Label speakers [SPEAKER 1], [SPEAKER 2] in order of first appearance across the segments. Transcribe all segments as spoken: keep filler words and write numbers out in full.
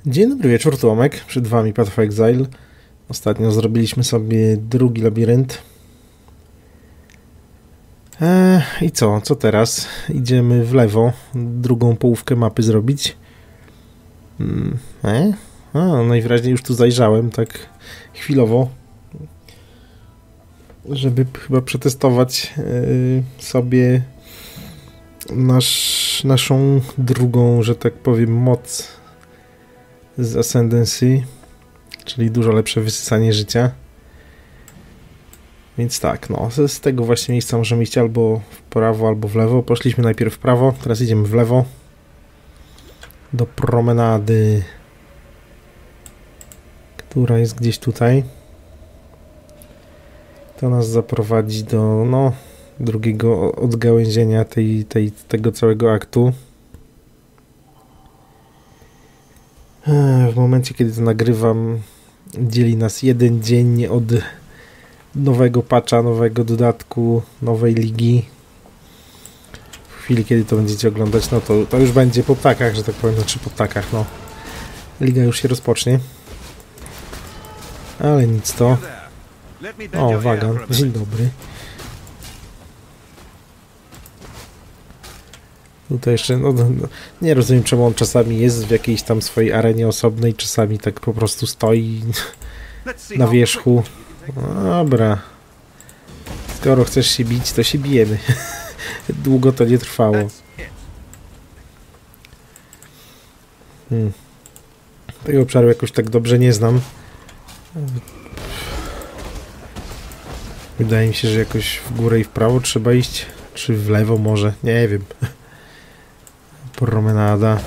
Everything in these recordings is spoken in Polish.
[SPEAKER 1] Dzień dobry wieczór, Tomek. Przed wami Path of Exile. Ostatnio zrobiliśmy sobie drugi labirynt. Eee, I co? Co teraz? Idziemy w lewo. Drugą połówkę mapy zrobić. Hmm, e? A, najwyraźniej już tu zajrzałem, tak chwilowo. Żeby chyba przetestować yy, sobie nasz, naszą drugą, że tak powiem, moc z Ascendancy, czyli dużo lepsze wysysanie życia. Więc tak, no, z tego właśnie miejsca możemy iść albo w prawo, albo w lewo. Poszliśmy najpierw w prawo, teraz idziemy w lewo. Do promenady, która jest gdzieś tutaj. To nas zaprowadzi do, no, drugiego odgałęzienia tej, tej, tego całego aktu. W momencie, kiedy to nagrywam, dzieli nas jeden dzień od nowego patcha, nowego dodatku, nowej ligi. W chwili, kiedy to będziecie oglądać, no to, to już będzie po ptakach, że tak powiem, znaczy po ptakach, no. Liga już się rozpocznie. Ale nic to. O, wagan, dzień dobry. Tutaj jeszcze, no, no, nie rozumiem, czemu on czasami jest w jakiejś tam swojej arenie osobnej, czasami tak po prostu stoi na wierzchu. Dobra. Skoro chcesz się bić, to się bijemy. Długo to nie trwało. Hmm. Tego obszaru jakoś tak dobrze nie znam. Wydaje mi się, że jakoś w górę i w prawo trzeba iść. Czy w lewo może? Nie wiem. Promenada.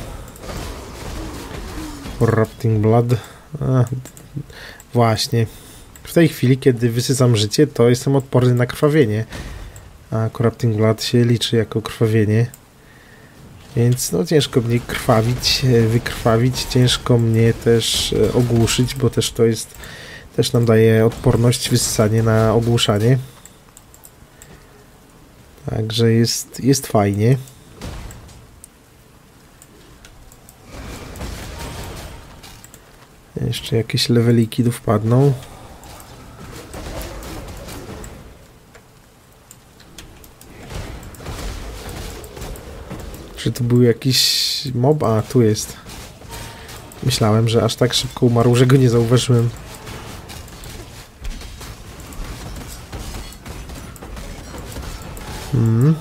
[SPEAKER 1] Corrupting Blood. A, właśnie. W tej chwili, kiedy wysysam życie, to jestem odporny na krwawienie. A Corrupting Blood się liczy jako krwawienie. Więc no ciężko mnie krwawić, wykrwawić. Ciężko mnie też ogłuszyć, bo też to jest... Też nam daje odporność, wysysanie na ogłuszanie. Także jest, jest fajnie. Jeszcze jakieś leveliki tu wpadną. Czy tu był jakiś mob? A, tu jest. Myślałem, że aż tak szybko umarł, że go nie zauważyłem. Hmm.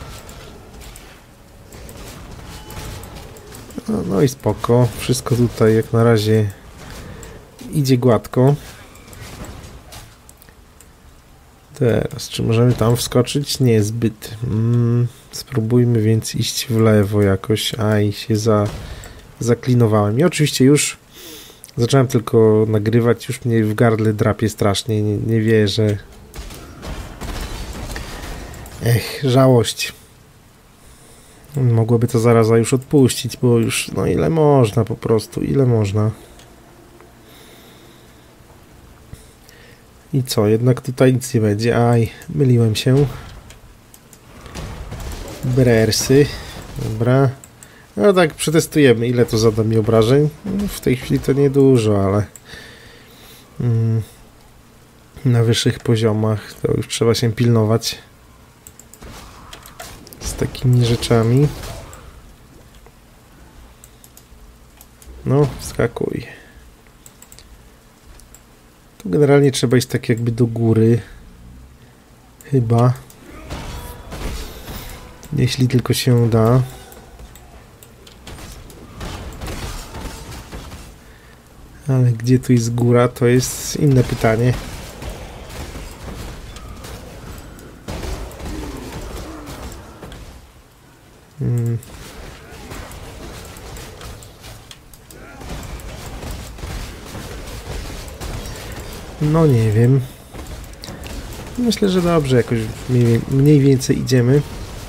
[SPEAKER 1] No, no i spoko. Wszystko tutaj jak na razie idzie gładko. Teraz, czy możemy tam wskoczyć? Niezbyt. Hmm. Spróbujmy więc iść w lewo jakoś. Aj, się za, zaklinowałem. I oczywiście już zacząłem tylko nagrywać. Już mnie w gardle drapie strasznie. Nie, nie wierzę. Ech, żałość. Mogłoby to zaraza już odpuścić, bo już, no ile można po prostu, ile można. I co, jednak tutaj nic nie będzie. Aj, myliłem się. Brersy. Dobra. No tak, przetestujemy, ile to zada mi obrażeń. W tej chwili to niedużo, ale mm, na wyższych poziomach to już trzeba się pilnować z takimi rzeczami. No, wskakuj. Tu generalnie trzeba iść tak jakby do góry. Chyba. Jeśli tylko się da. Ale gdzie tu jest góra, to jest inne pytanie. Hmm. No nie wiem. Myślę, że dobrze, jakoś mniej, mniej więcej idziemy.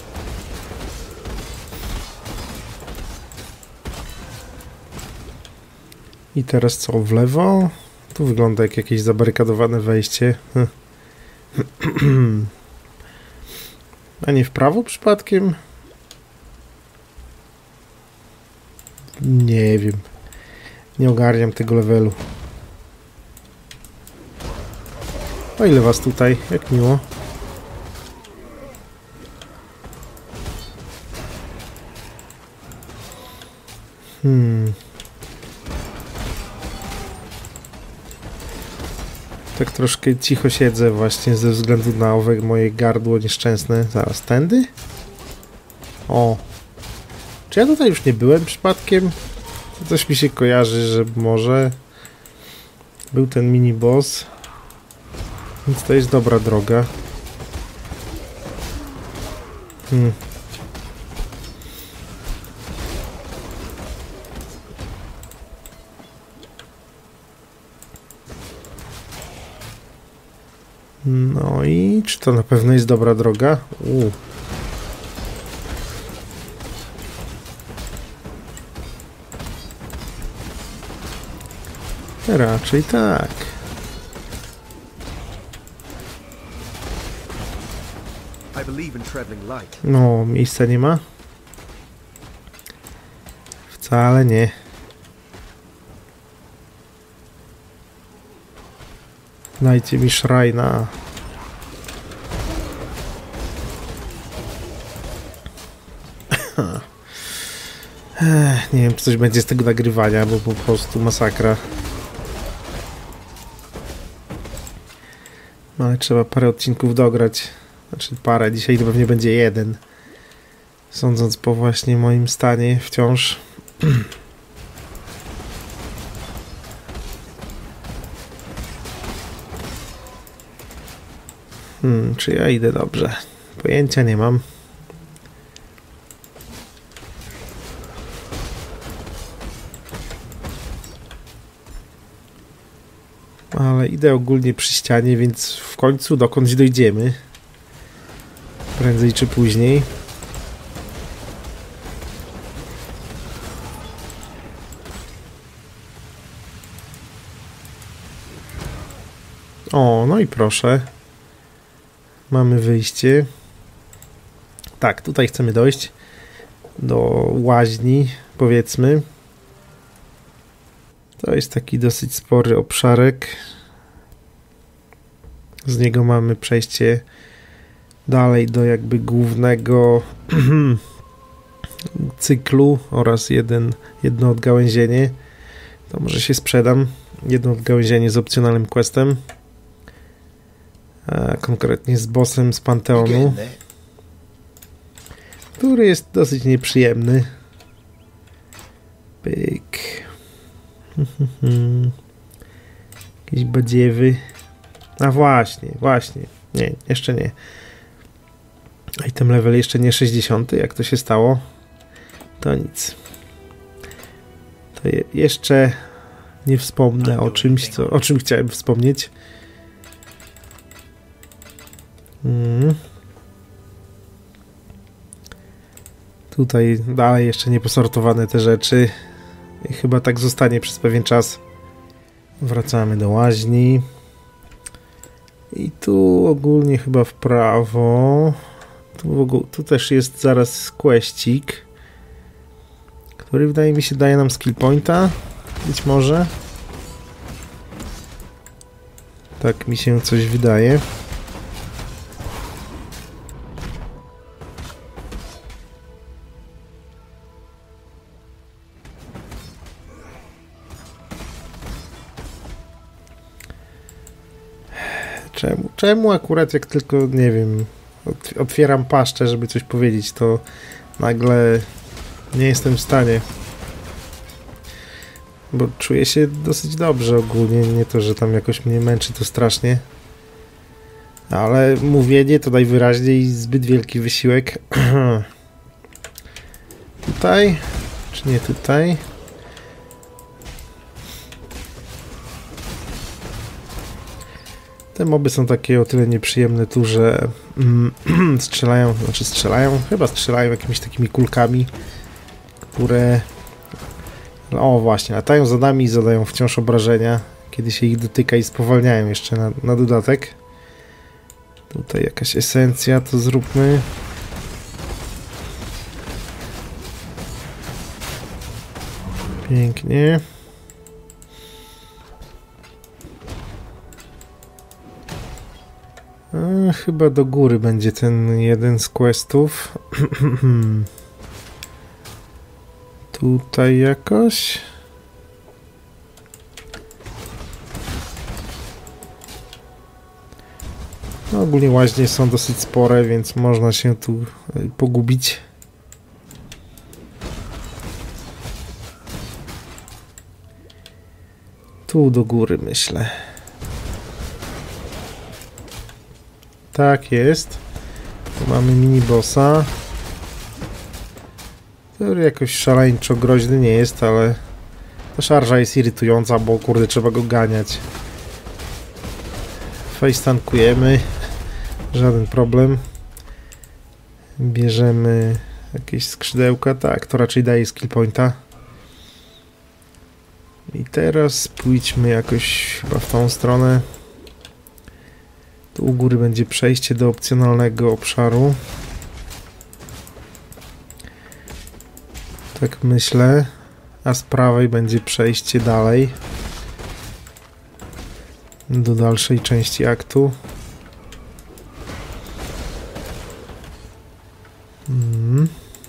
[SPEAKER 1] I teraz co? W lewo? Tu wygląda jak jakieś zabarykadowane wejście. A nie w prawo przypadkiem? Nie wiem. Nie ogarniam tego levelu. O ile was tutaj? Jak miło. Hmm. Tak troszkę cicho siedzę właśnie ze względu na owe moje gardło nieszczęsne. Zaraz, tędy? O. Czy ja tutaj już nie byłem przypadkiem? To coś mi się kojarzy, że może był ten mini boss. Więc to jest dobra droga. Hmm. No i czy to na pewno jest dobra droga? U. Raczej tak. No, miejsca nie ma? Wcale nie. Dajcie mi szrajna. Ech, nie wiem, czy coś będzie z tego nagrywania, bo po prostu masakra. No, ale trzeba parę odcinków dograć. Znaczy parę, dzisiaj to pewnie będzie jeden. Sądząc po właśnie moim stanie wciąż. Hmm, czy ja idę dobrze? Pojęcia nie mam. Ale idę ogólnie przy ścianie, więc w końcu dokądś dojdziemy. Prędzej czy później. O, no i proszę. Mamy wyjście. Tak, tutaj chcemy dojść do łaźni, powiedzmy. To jest taki dosyć spory obszarek. Z niego mamy przejście dalej do jakby głównego cyklu oraz jeden, jedno odgałęzienie. To może się sprzedam. Jedno odgałęzienie z opcjonalnym questem. A konkretnie z bossem z Panteonu, który jest dosyć nieprzyjemny. Pyk. Jakieś badziewy. A właśnie, właśnie. Nie, jeszcze nie. Item level jeszcze nie sześćdziesiąty. Jak to się stało? To nic. To je, jeszcze nie wspomnę o czymś, co, o czym chciałem wspomnieć. Hmm. Tutaj dalej jeszcze nie posortowane te rzeczy. I chyba tak zostanie przez pewien czas. Wracamy do łaźni. I tu ogólnie chyba w prawo. Tu, w ogóle, tu też jest zaraz questik, który wydaje mi się daje nam skill pointa. Być może. Tak mi się coś wydaje. Czemu? Czemu akurat jak tylko, nie wiem, otwieram paszczę, żeby coś powiedzieć, to nagle nie jestem w stanie. Bo czuję się dosyć dobrze ogólnie, nie to, że tam jakoś mnie męczy to strasznie. Ale mówienie to najwyraźniej zbyt wielki wysiłek. Tutaj? Czy nie tutaj? Te moby są takie o tyle nieprzyjemne tu, że mm, strzelają, znaczy strzelają, chyba strzelają jakimiś takimi kulkami, które o właśnie, latają za nami i zadają wciąż obrażenia, kiedy się ich dotyka i spowalniają jeszcze na, na dodatek. Tutaj jakaś esencja, to zróbmy. Pięknie. No, chyba do góry będzie ten jeden z questów. Tutaj jakoś. No, ogólnie łaźnie są dosyć spore, więc można się tu pogubić. Tu do góry, myślę. Tak jest. Tu mamy mini bossa. Który jakoś szaleńczo groźny nie jest, ale ta szarża jest irytująca, bo kurde trzeba go ganiać. Face tankujemy. Żaden problem. Bierzemy jakieś skrzydełka. Tak, to raczej daje skill pointa. I teraz pójdźmy jakoś chyba w tą stronę. Tu u góry będzie przejście do opcjonalnego obszaru. Tak myślę. A z prawej będzie przejście dalej. Do dalszej części aktu. Hmm.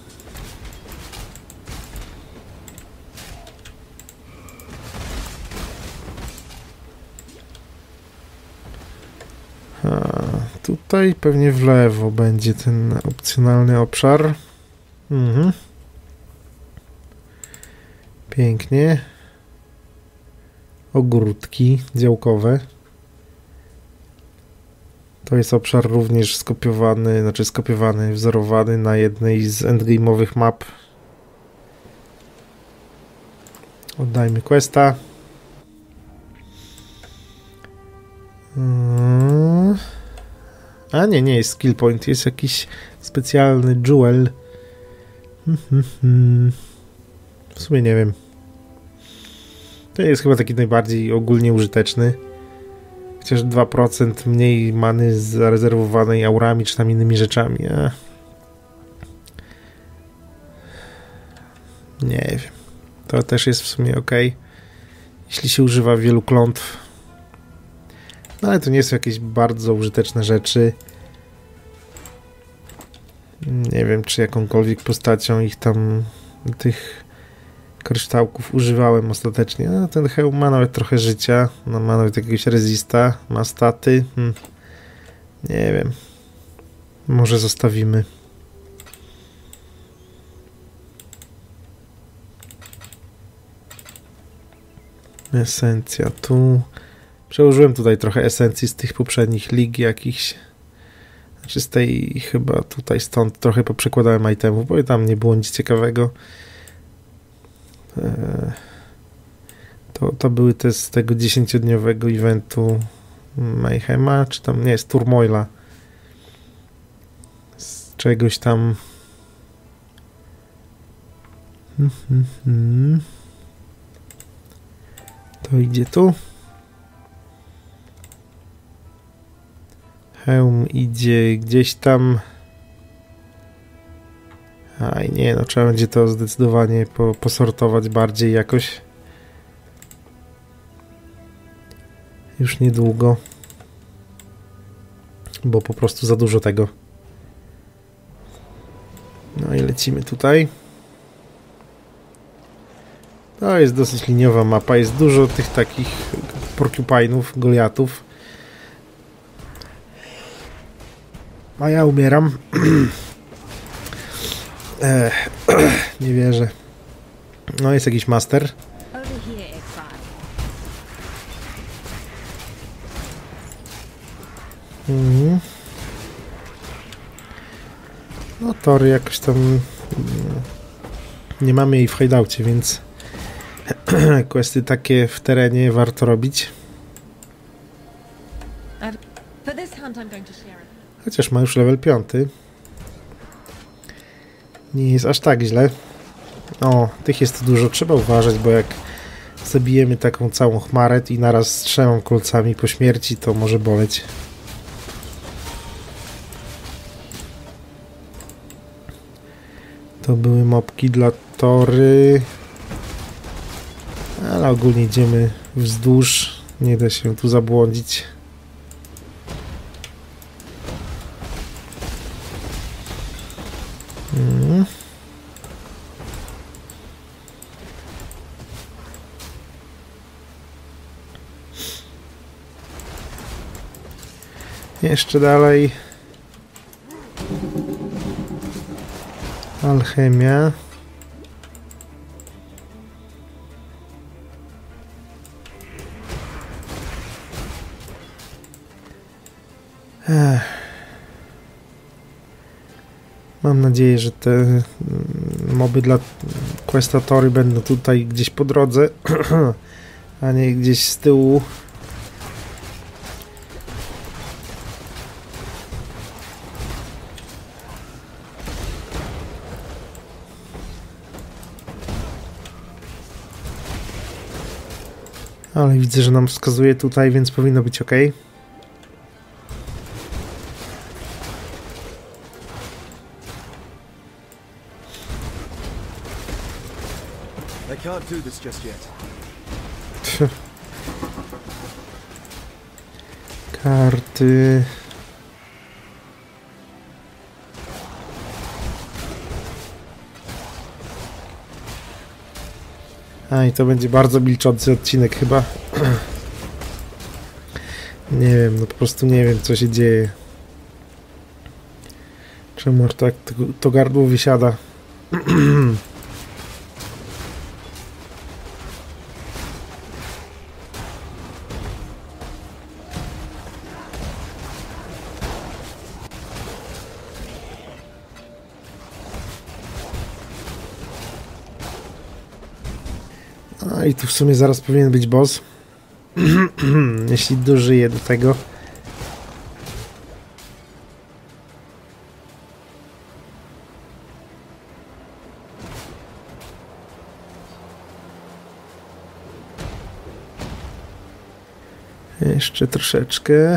[SPEAKER 1] A, tutaj pewnie w lewo będzie ten opcjonalny obszar. Mhm. Pięknie. Ogródki działkowe. To jest obszar również skopiowany, znaczy skopiowany, wzorowany na jednej z endgame'owych map. Oddajmy questa. A nie, nie jest skill point, jest jakiś specjalny jewel. W sumie nie wiem. To jest chyba taki najbardziej ogólnie użyteczny. Chociaż dwa procent mniej many zarezerwowanej aurami czy tam innymi rzeczami. A... Nie wiem. To też jest w sumie ok. Jeśli się używa wielu klątw. No ale to nie są jakieś bardzo użyteczne rzeczy. Nie wiem, czy jakąkolwiek postacią ich tam, tych kryształków używałem ostatecznie. No, ten hełm ma nawet trochę życia. No, ma nawet jakiegoś resista. Ma staty. Hmm. Nie wiem. Może zostawimy. Esencja tu. Przełożyłem tutaj trochę esencji z tych poprzednich lig jakichś. Znaczy z tej chyba tutaj stąd trochę poprzekładałem itemów, bo tam nie było nic ciekawego. To, to były te z tego dziesięciodniowego eventu Mayhema, czy tam nie, z Turmoila. Z czegoś tam. To idzie tu. Hełm idzie gdzieś tam. Aj nie, no trzeba będzie to zdecydowanie po, posortować bardziej jakoś. Już niedługo. Bo po prostu za dużo tego. No i lecimy tutaj. To jest dosyć liniowa mapa. Jest dużo tych takich porcupinów, goliatów. A ja umieram. Ech, nie wierzę. No jest jakiś master. Mhm. No tory jakoś tam nie mamy jej w hideoutie, więc questy takie w terenie warto robić. Chociaż ma już level piąty. Nie jest aż tak źle. O, tych jest dużo. Trzeba uważać, bo jak zabijemy taką całą chmarę i naraz z trzema kolcami po śmierci, to może boleć. To były mopki dla tory. Ale ogólnie idziemy wzdłuż. Nie da się tu zabłądzić. Jeszcze dalej. Alchemia. Ech. Mam nadzieję, że te moby dla questatory będą tutaj gdzieś po drodze, a nie gdzieś z tyłu. Ale widzę, że nam wskazuje tutaj, więc powinno być ok.
[SPEAKER 2] I can't do this just yet.
[SPEAKER 1] Karty. A i to będzie bardzo milczący odcinek chyba. Nie wiem, no po prostu nie wiem, co się dzieje. Czemu tak to, to gardło wysiada? A i tu w sumie zaraz powinien być boss. Jeśli dożyję do tego. Jeszcze troszeczkę.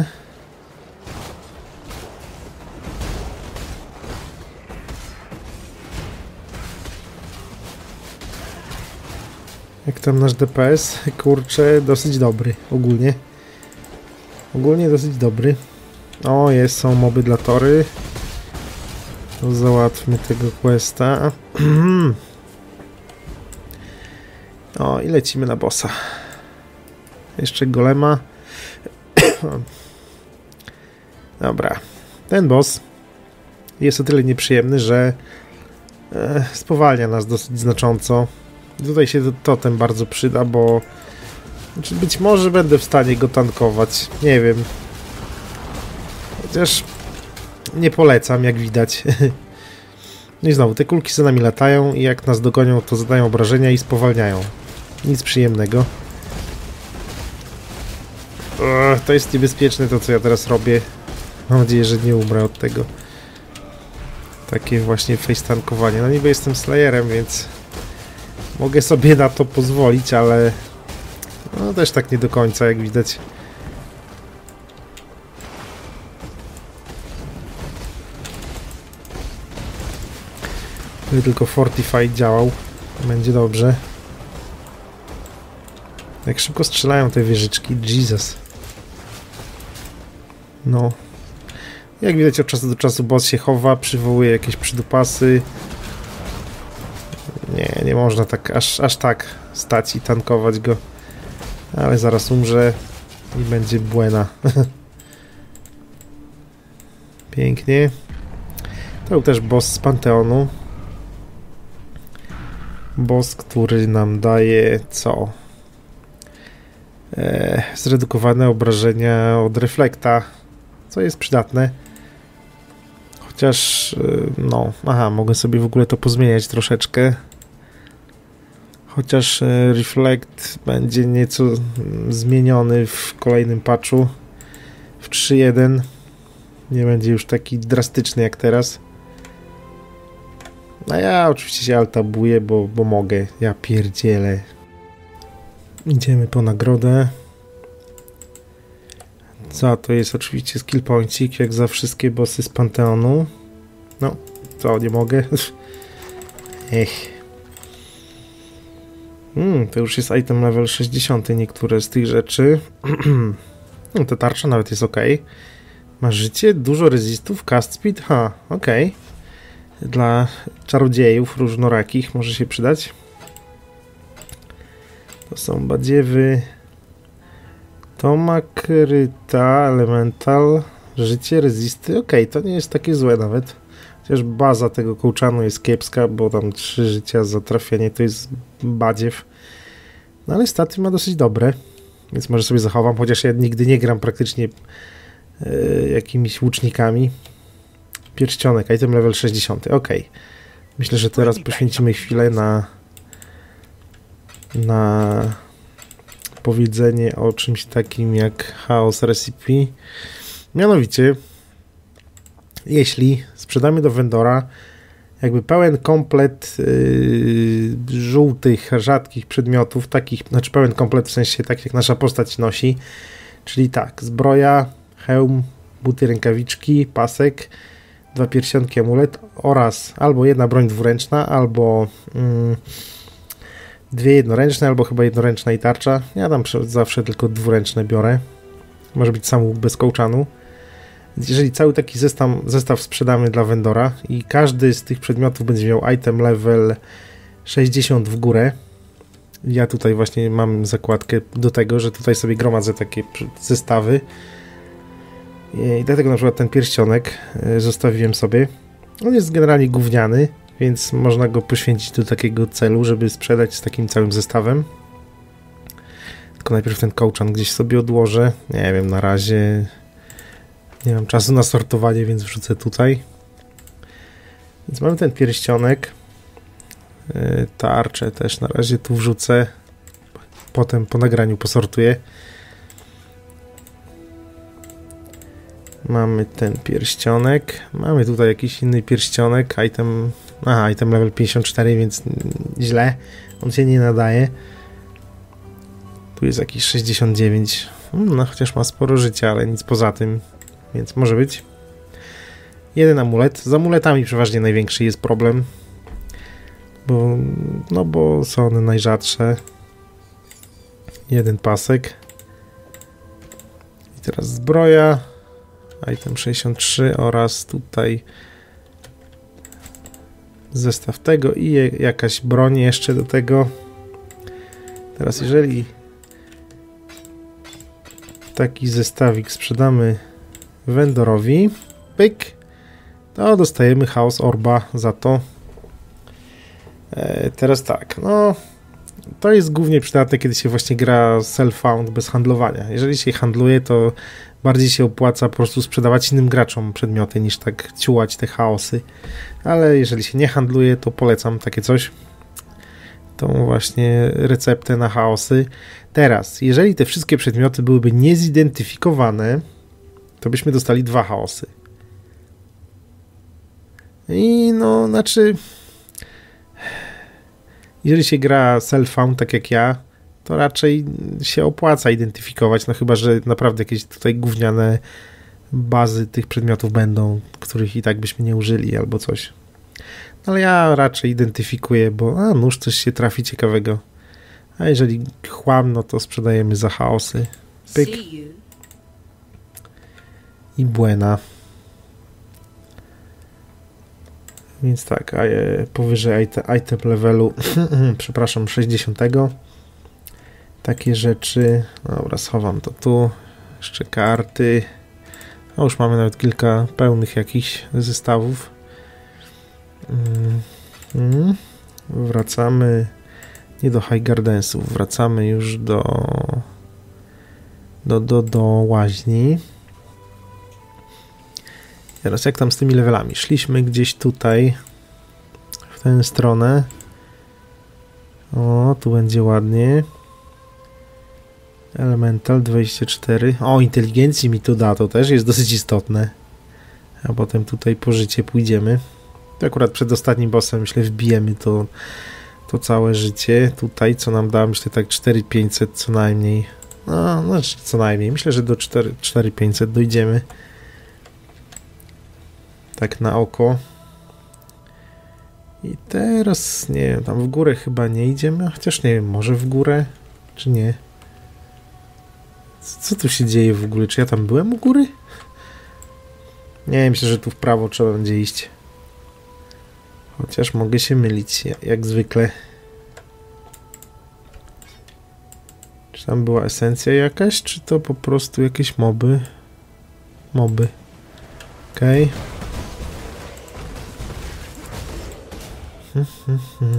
[SPEAKER 1] Jak tam nasz D P S? Kurczę, dosyć dobry ogólnie. Ogólnie dosyć dobry. O, jest, są moby dla tory. To załatwmy tego questa. O, i lecimy na bossa. Jeszcze golema. Dobra. Ten boss jest o tyle nieprzyjemny, że e, spowalnia nas dosyć znacząco. Tutaj się totem bardzo przyda, bo znaczy być może będę w stanie go tankować. Nie wiem. Chociaż nie polecam, jak widać. No i znowu, te kulki za nami latają i jak nas dogonią, to zadają obrażenia i spowalniają. Nic przyjemnego. Ugh, to jest niebezpieczne to, co ja teraz robię. Mam nadzieję, że nie umrę od tego. Takie właśnie face tankowanie. No niby jestem Slayerem, więc mogę sobie na to pozwolić, ale no też tak nie do końca, jak widać. Gdyby tylko Fortify działał, będzie dobrze. Jak szybko strzelają te wieżyczki, Jesus. No. Jak widać, od czasu do czasu boss się chowa, przywołuje jakieś przydupasy. Nie, nie można tak, aż, aż tak stać i tankować go. Ale zaraz umrze i będzie buena. Pięknie. To był też boss z Panteonu. Boss, który nam daje co? Eee, zredukowane obrażenia od reflekta, co jest przydatne. Chociaż, no, aha, mogę sobie w ogóle to pozmieniać troszeczkę. Chociaż reflekt będzie nieco zmieniony w kolejnym patchu. W trzy jeden. Nie będzie już taki drastyczny jak teraz. A ja oczywiście się altabuję, bo, bo mogę. Ja pierdzielę. Idziemy po nagrodę. Co to jest? Oczywiście skill pointsik, jak za wszystkie bossy z Panteonu. No, co, nie mogę? Ech. Hmm, to już jest item level sześćdziesiąty, niektóre z tych rzeczy. No, ta tarcza nawet jest ok. Ma życie, dużo resistów, cast speed, ha, ok. Dla czarodziejów różnorakich może się przydać. To są badziewy. Tomak, Ryta, Elemental, Życie, rezisty, okej, okay, to nie jest takie złe nawet. Chociaż baza tego kołczanu jest kiepska, bo tam trzy życia za trafienie to jest badziew. No ale staty ma dosyć dobre, więc może sobie zachowam, chociaż ja nigdy nie gram praktycznie yy, jakimiś łucznikami. Pierścionek, item level sześćdziesiąty, ok. Myślę, że teraz poświęcimy chwilę na na powiedzenie o czymś takim jak Chaos Recipe. Mianowicie, jeśli sprzedamy do vendora jakby pełen komplet yy, żółtych, rzadkich przedmiotów, takich, znaczy pełen komplet w sensie tak jak nasza postać nosi, czyli tak, zbroja, hełm, buty, rękawiczki, pasek, dwa pierścionki, amulet oraz albo jedna broń dwuręczna, albo yy, dwie jednoręczne, albo chyba jednoręczna i tarcza. Ja tam zawsze tylko dwuręczne biorę. Może być sam łuk bez kołczanu. Jeżeli cały taki zestaw, zestaw sprzedamy dla vendora i każdy z tych przedmiotów będzie miał item level sześćdziesiąt w górę. Ja tutaj właśnie mam zakładkę do tego, że tutaj sobie gromadzę takie zestawy. I dlatego na przykład ten pierścionek zostawiłem sobie. On jest generalnie gówniany, więc można go poświęcić do takiego celu, żeby sprzedać z takim całym zestawem. Tylko najpierw ten kołczan gdzieś sobie odłożę. Nie wiem, na razie nie mam czasu na sortowanie, więc wrzucę tutaj. Więc mamy ten pierścionek. Tarczę też na razie tu wrzucę. Potem po nagraniu posortuję. Mamy ten pierścionek. Mamy tutaj jakiś inny pierścionek. Item... Aha, item level pięćdziesiąt cztery, więc źle. On się nie nadaje. Tu jest jakiś sześćdziesiąt dziewięć. No, chociaż ma sporo życia, ale nic poza tym. Więc może być. Jeden amulet. Z amuletami przeważnie największy jest problem. Bo... No bo są one najrzadsze. Jeden pasek. I teraz zbroja. Item sześćdziesiąt trzy oraz tutaj zestaw tego i jakaś broń jeszcze do tego. Teraz jeżeli taki zestawik sprzedamy vendorowi, pyk, to dostajemy Chaos Orba za to. E, teraz tak, no to jest głównie przydatne, kiedy się właśnie gra self-found bez handlowania. Jeżeli się handluje, to bardziej się opłaca po prostu sprzedawać innym graczom przedmioty, niż tak ciułać te chaosy. Ale jeżeli się nie handluje, to polecam takie coś. Tą właśnie receptę na chaosy. Teraz, jeżeli te wszystkie przedmioty byłyby niezidentyfikowane, to byśmy dostali dwa chaosy. I no, znaczy... Jeżeli się gra self-found tak jak ja, to raczej się opłaca identyfikować, no chyba, że naprawdę jakieś tutaj gówniane bazy tych przedmiotów będą, których i tak byśmy nie użyli albo coś. No ale ja raczej identyfikuję, bo a nóż coś się trafi ciekawego. A jeżeli chłam, no to sprzedajemy za chaosy. Pyk. I buena. Więc tak, a powyżej item levelu, przepraszam, sześćdziesiątego. Takie rzeczy. Dobra, schowam to tu. Jeszcze karty. No już mamy nawet kilka pełnych jakichś zestawów. Mm. Wracamy nie do High Gardensów, wracamy już do do, do, do łaźni. Teraz jak tam z tymi levelami? Szliśmy gdzieś tutaj w tę stronę. O, tu będzie ładnie. Elemental dwadzieścia cztery. O, inteligencji mi tu da, to też jest dosyć istotne. A potem tutaj po życie pójdziemy. To akurat przed ostatnim bossem, myślę, wbijemy to, to całe życie. Tutaj, co nam da, myślę, tak cztery tysiące pięćset co najmniej. No, no co najmniej. Myślę, że do cztery tysiące pięćset dojdziemy. Tak na oko. I teraz, nie wiem, tam w górę chyba nie idziemy, chociaż nie wiem, może w górę, czy nie. Co tu się dzieje w ogóle? Czy ja tam byłem u góry? Nie wiem, myślę, że tu w prawo trzeba będzie iść. Chociaż mogę się mylić, jak zwykle. Czy tam była esencja jakaś, czy to po prostu jakieś moby? Moby. Okej. Okay.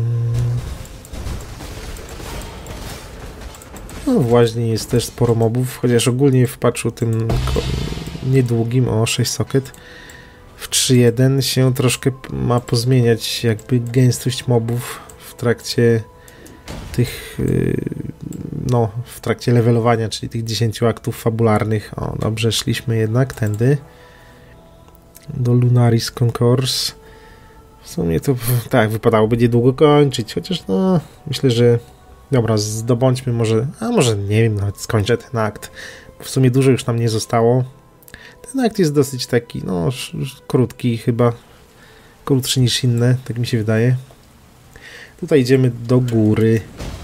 [SPEAKER 1] No właśnie jest też sporo mobów, chociaż ogólnie w patchu tym niedługim, o sześć socket, w trzy jeden się troszkę ma pozmieniać jakby gęstość mobów w trakcie tych, no w trakcie levelowania, czyli tych dziesięciu aktów fabularnych. O, dobrze, szliśmy jednak tędy do Lunaris Concourse. W sumie to tak, wypadałoby niedługo kończyć, chociaż no, myślę, że dobra, zdobądźmy może, a może nie wiem, nawet skończę ten akt, bo w sumie dużo już nam nie zostało. Ten akt jest dosyć taki, no, krótki chyba, krótszy niż inne, tak mi się wydaje. Tutaj idziemy do góry.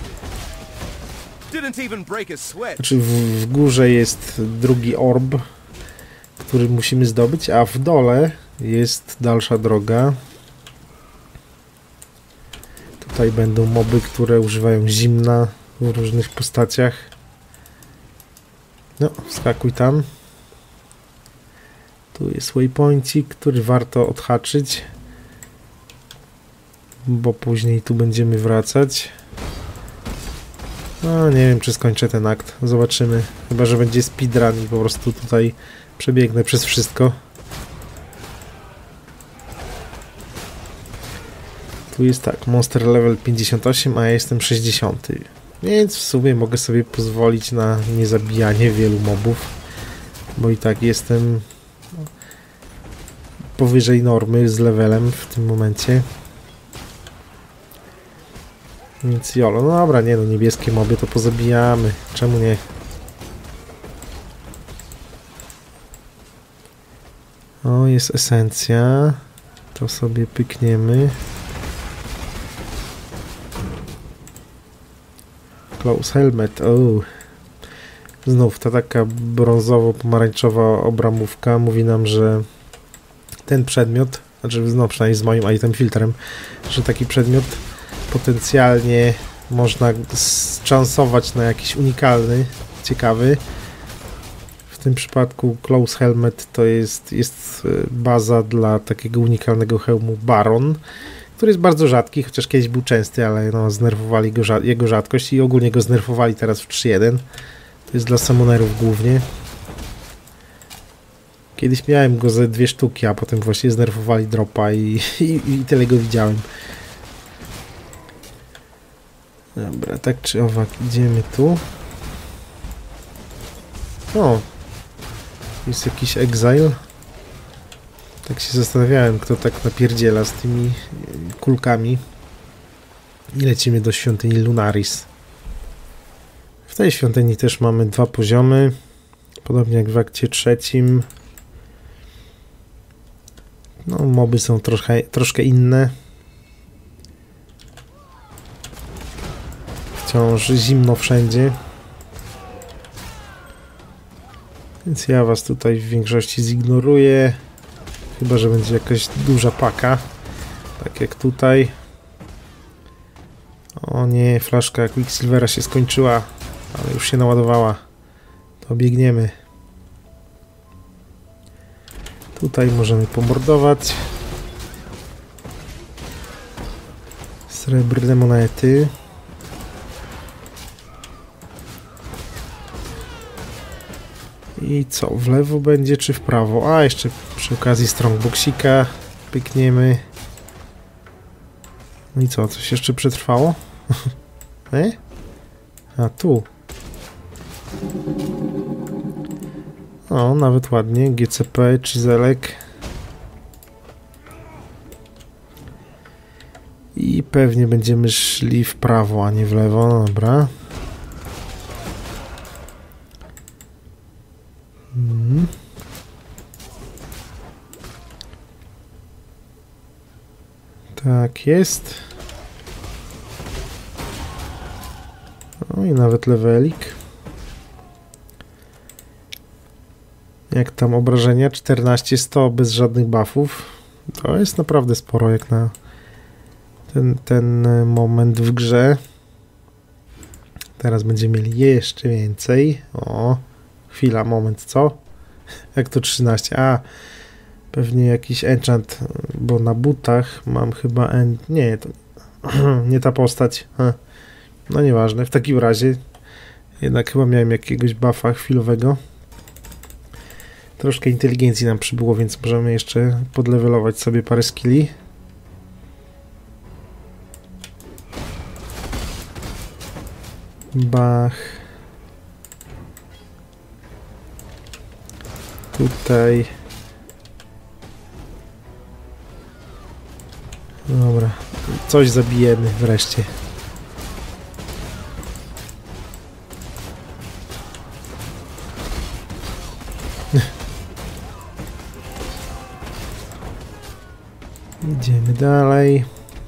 [SPEAKER 1] Znaczy w, w górze jest drugi orb, który musimy zdobyć, a w dole jest dalsza droga. Tutaj będą moby, które używają zimna w różnych postaciach. No, wskakuj tam. Tu jest waypointik, który warto odhaczyć, bo później tu będziemy wracać. No, nie wiem, czy skończę ten akt. Zobaczymy. Chyba że będzie speedrun i po prostu tutaj przebiegnę przez wszystko. Tu jest tak, monster level pięćdziesiąt osiem, a ja jestem sześćdziesiąty. Więc w sumie mogę sobie pozwolić na niezabijanie wielu mobów, bo i tak jestem powyżej normy z levelem w tym momencie. Nic jolo, no dobra, nie no, niebieskie moby to pozabijamy, czemu nie? O, jest esencja, to sobie pykniemy. Close helmet, o. Znów ta taka brązowo-pomarańczowa obramówka mówi nam, że ten przedmiot, znaczy no przynajmniej z moim item filtrem, że taki przedmiot potencjalnie można zszansować na jakiś unikalny, ciekawy. W tym przypadku Close Helmet to jest, jest baza dla takiego unikalnego hełmu Baron, który jest bardzo rzadki, chociaż kiedyś był częsty, ale no, znerfowali go, jego rzadkość i ogólnie go znerfowali teraz w trzy jeden. To jest dla summonerów głównie. Kiedyś miałem go ze dwie sztuki, a potem właśnie znerfowali dropa i, i, i tyle go widziałem. Dobra, tak czy owak, idziemy tu. O, jest jakiś exile. Tak się zastanawiałem, kto tak napierdziela z tymi kulkami. I lecimy do świątyni Lunaris. W tej świątyni też mamy dwa poziomy. Podobnie jak w akcie trzecim. No, moby są troszkę, troszkę inne. Wciąż zimno wszędzie. Więc ja was tutaj w większości zignoruję. Chyba że będzie jakaś duża paka. Tak jak tutaj. O nie, flaszka Quicksilvera się skończyła. Ale już się naładowała. To biegniemy. Tutaj możemy pomordować. Srebrne monety. I co? W lewo będzie czy w prawo? A, jeszcze przy okazji strongboxika pykniemy. No i co? Coś jeszcze przetrwało? e? A, tu. O, nawet ładnie. G C P, czyzelek. I pewnie będziemy szli w prawo, a nie w lewo. Dobra. Hmm. Tak jest. O, i nawet levelik. Jak tam obrażenia? czternaście sto bez żadnych buffów. To jest naprawdę sporo jak na ten, ten moment w grze. Teraz będziemy mieli jeszcze więcej. O, chwila, moment, co? Jak to trzynaście? A, Pewnie jakiś enchant, bo na butach mam chyba en... Nie, to nie ta postać. No nieważne, w takim razie jednak chyba miałem jakiegoś buffa chwilowego. Troszkę inteligencji nam przybyło, więc możemy jeszcze podlewelować sobie parę skilli. Bach. Tutaj. Dobra. Coś zabijemy wreszcie. Idziemy dalej.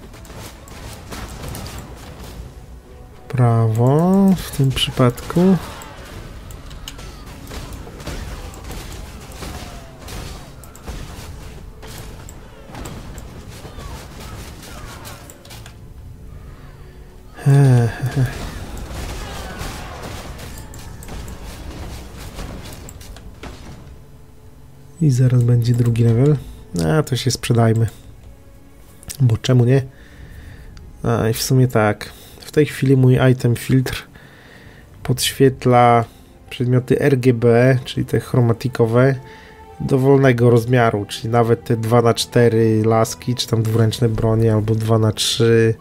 [SPEAKER 1] Prawo w tym przypadku. I zaraz będzie drugi level. A to się sprzedajmy. Bo czemu nie? A i w sumie tak. W tej chwili mój item filtr podświetla przedmioty R G B, czyli te chromatikowe, dowolnego rozmiaru, czyli nawet te dwa na cztery laski, czy tam dwuręczne bronie, albo dwa na trzy.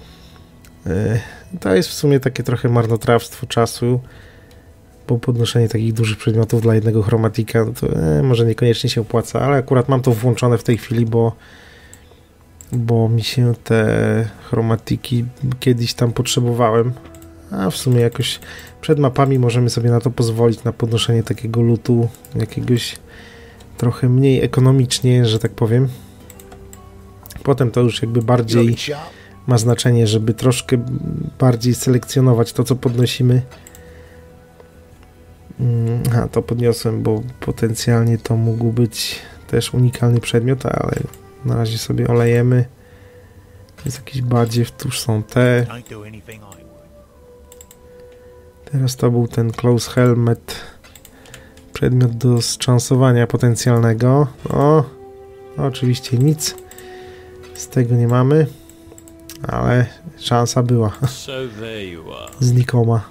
[SPEAKER 1] To jest w sumie takie trochę marnotrawstwo czasu, bo podnoszenie takich dużych przedmiotów dla jednego chromatika to e, może niekoniecznie się opłaca, ale akurat mam to włączone w tej chwili, bo bo mi się te chromatiki kiedyś tam potrzebowałem, a w sumie jakoś przed mapami możemy sobie na to pozwolić, na podnoszenie takiego lootu jakiegoś trochę mniej ekonomicznie, że tak powiem. Potem to już jakby bardziej ma znaczenie, żeby troszkę bardziej selekcjonować to, co podnosimy. A, to podniosłem, bo potencjalnie to mógł być też unikalny przedmiot, ale na razie sobie olejemy. Jest jakiś badziew, tuż są te. Teraz to był ten close helmet. Przedmiot do zszansowania potencjalnego. O, oczywiście nic z tego nie mamy, ale szansa była. Znikoma.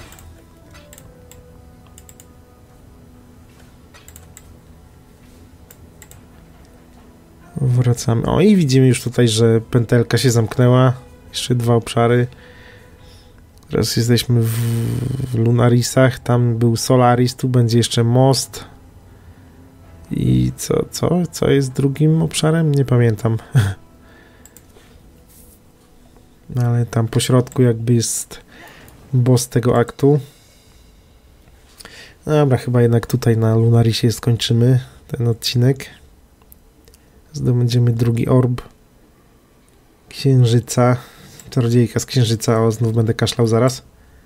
[SPEAKER 1] Wracamy. O, i widzimy już tutaj, że pętelka się zamknęła. Jeszcze dwa obszary. Teraz jesteśmy w, w Lunarisach. Tam był Solaris, tu będzie jeszcze most. I co, co? Co jest drugim obszarem? Nie pamiętam. Ale tam po środku jakby jest boss tego aktu. Dobra, chyba jednak tutaj na Lunarisie skończymy ten odcinek. Zdobędziemy drugi orb księżyca, czarodziejka z księżyca. O, znów będę kaszlał zaraz.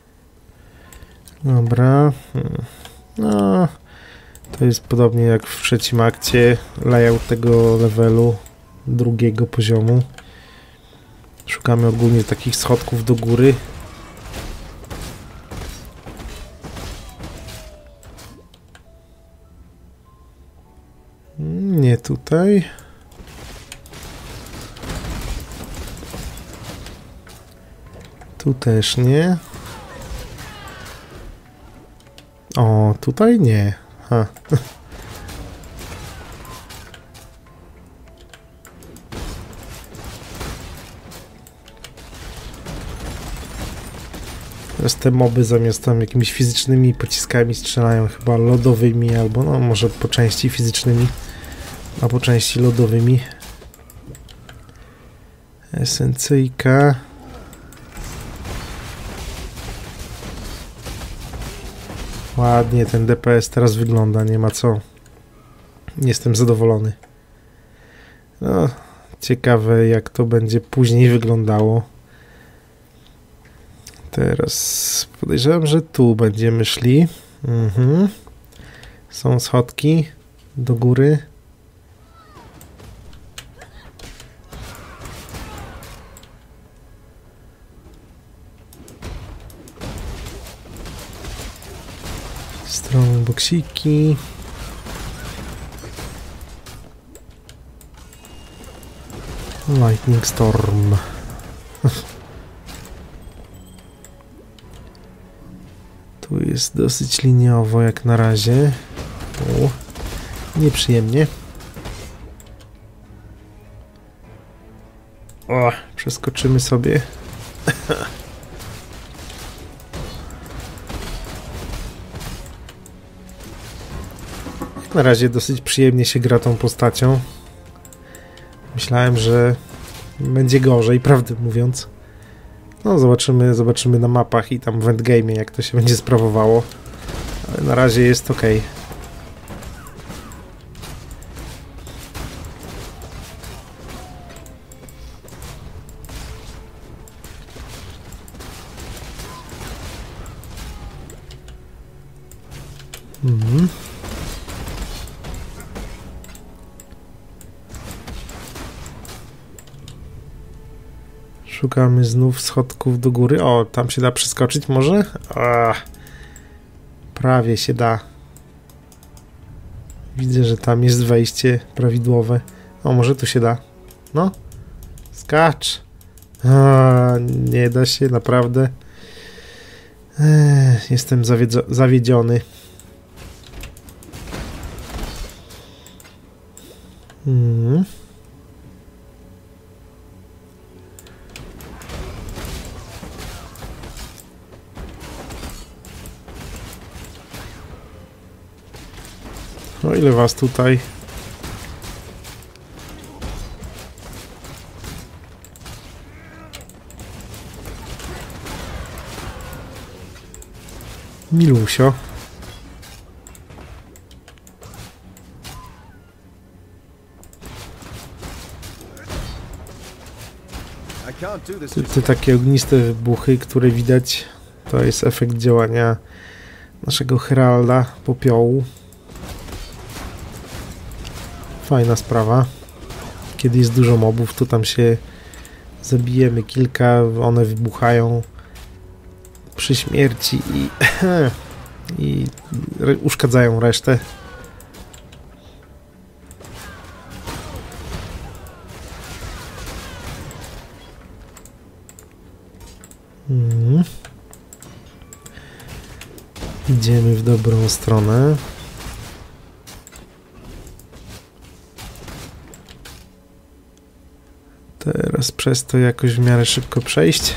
[SPEAKER 1] Dobra. No, to jest podobnie jak w trzecim akcie. Layout tego levelu, drugiego poziomu. Szukamy ogólnie takich schodków do góry. Nie tutaj. Tu też nie. O, tutaj nie. Ha. Teraz te moby zamiast tam jakimiś fizycznymi pociskami strzelają chyba lodowymi, albo no może po części fizycznymi, a po części lodowymi. Esencyjka. Ładnie ten D P S teraz wygląda, nie ma co. Jestem zadowolony. No, ciekawe jak to będzie później wyglądało. Teraz podejrzewam, że tu będziemy szli. Mhm. Są schodki do góry. Strong boksiki. Lightning Storm. Tu jest dosyć liniowo jak na razie. O, nieprzyjemnie. O, przeskoczymy sobie. Na razie dosyć przyjemnie się gra tą postacią. Myślałem, że będzie gorzej, prawdę mówiąc. No zobaczymy, zobaczymy na mapach i tam w endgame'ie, jak to się będzie sprawowało. Ale na razie jest ok. Mhm. Szukamy znów schodków do góry. O, tam się da przeskoczyć może? Ach, prawie się da. Widzę, że tam jest wejście prawidłowe. O, może tu się da. No. Skacz. A, nie da się, naprawdę. Ech, jestem zawiedziony. Hmm. O ile was tutaj? Milusio. Te, te takie ogniste wybuchy, które widać, to jest efekt działania naszego Heralda popiołu. Fajna sprawa. Kiedy jest dużo mobów, to tam się zabijemy kilka, one wybuchają przy śmierci i, i re, uszkadzają resztę. Hmm. Idziemy w dobrą stronę. Teraz przez to jakoś w miarę szybko przejść.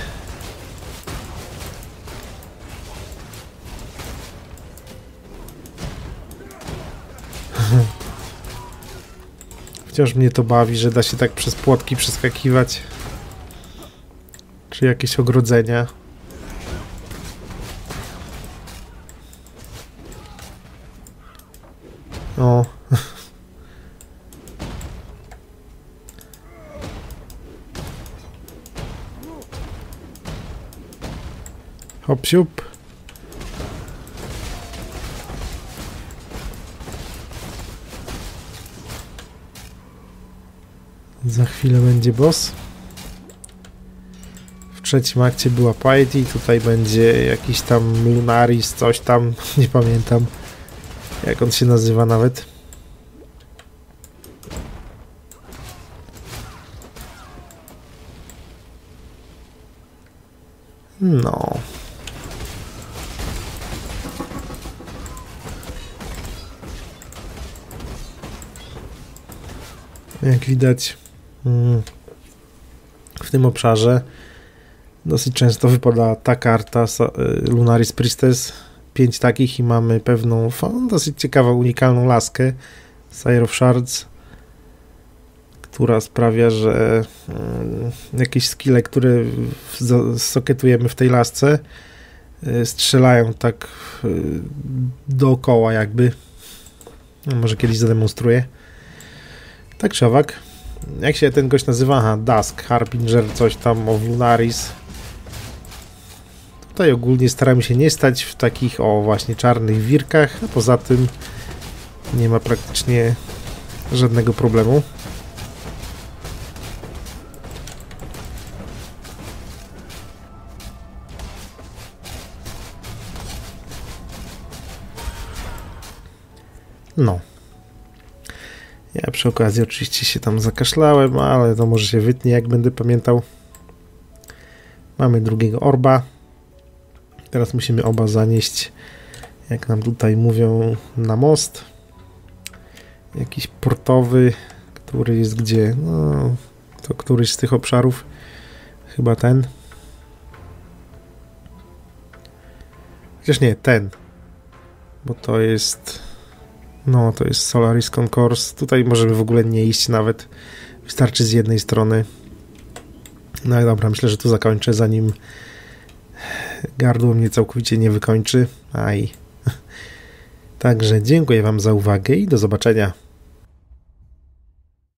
[SPEAKER 1] Wciąż mnie to bawi, że da się tak przez płotki przeskakiwać. Czy jakieś ogrodzenia. O. Hop, siup. Za chwilę będzie boss. W trzecim akcie była Piety, tutaj będzie jakiś tam Lunaris, coś tam, nie pamiętam jak on się nazywa nawet. No. Jak widać w tym obszarze dosyć często wypada ta karta Lunaris Priestess. Pięć takich i mamy pewną dosyć ciekawą, unikalną laskę Sire of Shards, która sprawia, że jakieś skille, które soketujemy w tej lasce, strzelają tak dookoła jakby. Może kiedyś zademonstruję. Tak czy owak, jak się ten gość nazywa? Aha, Dusk, Harbinger, coś tam o Lunaris. Tutaj ogólnie staramy się nie stać w takich, o właśnie, czarnych wirkach, a poza tym nie ma praktycznie żadnego problemu. No. Ja przy okazji oczywiście się tam zakaszlałem, ale to może się wytnie, jak będę pamiętał. Mamy drugiego orba. Teraz musimy oba zanieść, jak nam tutaj mówią, na most. Jakiś portowy, który jest gdzie? No, to któryś z tych obszarów. Chyba ten. Chociaż nie, ten. Bo to jest... No, to jest Solaris Concourse. Tutaj możemy w ogóle nie iść nawet. Wystarczy z jednej strony. No i dobra, myślę, że tu zakończę, zanim gardło mnie całkowicie nie wykończy. Aj. Także dziękuję wam za uwagę i do zobaczenia.